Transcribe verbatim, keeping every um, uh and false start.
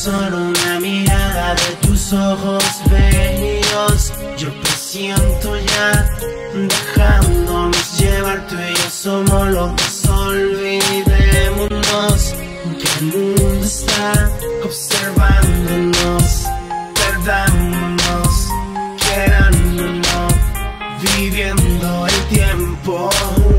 solo una mirada de tus ojos bellos. Yo presiento ya, dejándonos llevar. Tú y yo somos locos, olvidémonos que el mundo está observándonos. Perdámonos, querándonos, viviendo el tiempo.